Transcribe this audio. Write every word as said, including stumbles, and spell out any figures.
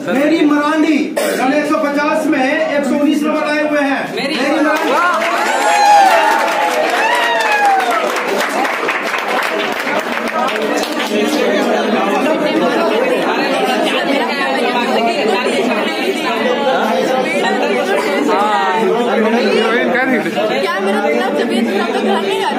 मेरी मरांडी कल एक सौ पचास में एक सौ उन्नीस नंबर आए हुए हैं। मेरी मरांडी क्या मेरा तबीयत खराब तो घर नहीं आ